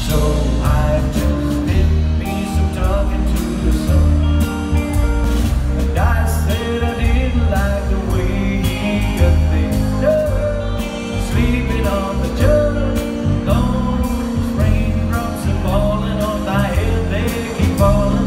So I just did me some talking to the sun, and I said I didn't like the way he got things done, sleeping on the jug. Those raindrops are falling on my head, they keep falling.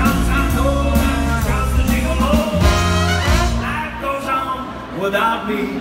Without me.